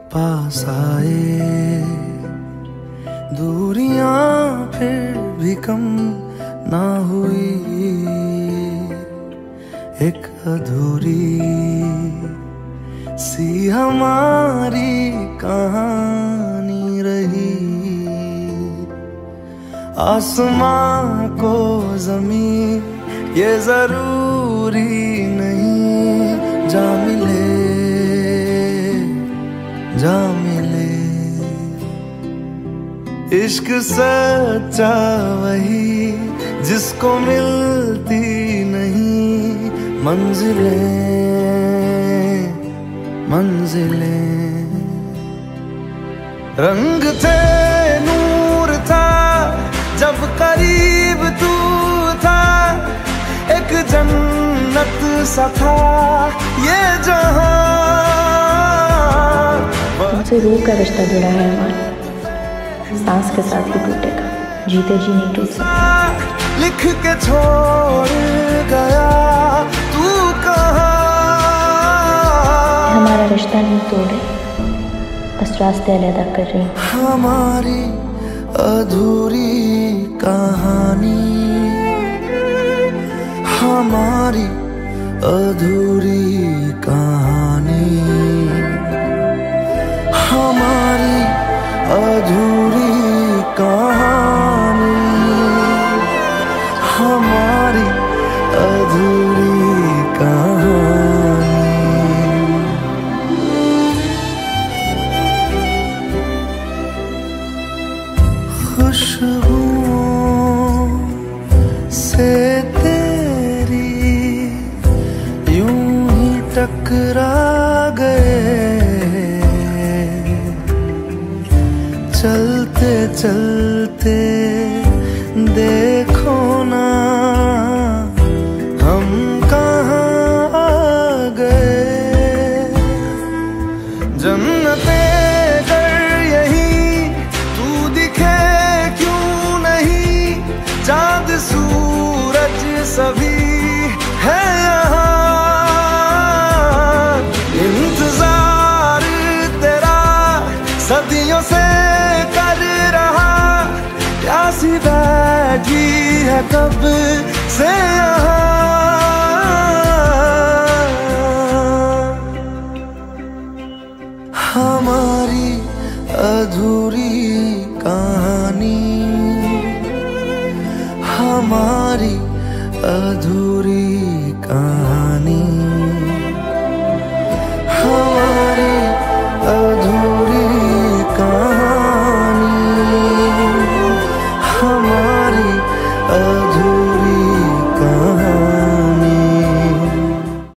पास आए, दूरियां फिर भी कम ना हुई, एक अधूरी सी हमारी कहानी रही। आसमां को ज़मीन ये जरूरी नहीं, जा मिले जा मिले। इश्क सच्चा वही जिसको मिलती नहीं मंजिलें मंजिलें। रंग थे नूर था जब करीब तू था, एक जन्नत सा था ये जहां। तुमसे रूह का रिश्ता जुड़ा है हमारा, सांस के साथ ही टूटेगा, जीते जी नहीं टूट सकता। लिख के छोड़ गया तू कहाँ। हमारा रिश्ता नहीं तोड़े, बस रास्ते अलग कर रही हूँ। हमारी अधूरी कहानी, हमारी अधूरी कहानी, हमारी अधूरी कहानी, हमारी अधूरी कहानी। खुशबुओं से तेरी यूं ही टकरा गए, चलते चलते देखो ना हम कहाँ आ गए। जन्नते कर यही तू दिखे क्यों नहीं, चाँद सूरज सभी है यहाँ। इंतजार तेरा सदियों से कर रहा, प्यासी बैठी है कब से यहाँ। हमारी अधूरी कहानी, हमारी अधूरी कहानी।